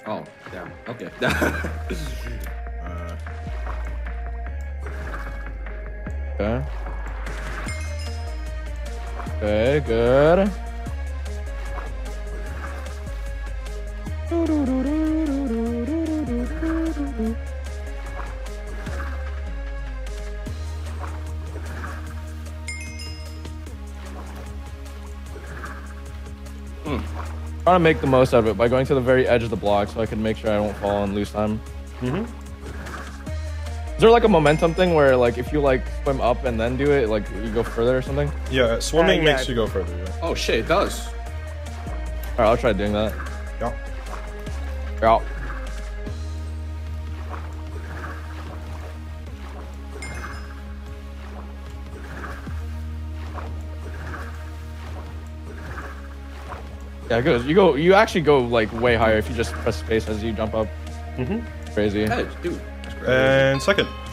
Oh, damn. Okay. Okay. Okay, good. Trying to make the most of it by going to the very edge of the block so I can make sure I don't fall and lose time. Mm-hmm. Is there like a momentum thing where like if you like swim up and then do it, like you go further or something? Yeah, swimming makes you go further. Yeah. Oh shit, it does. Alright, I'll try doing that. Yeah. Yeah. Yeah, it goes. You actually go like way higher if you just press space as you jump up. Mm-hmm. Crazy. Hey, dude. And second.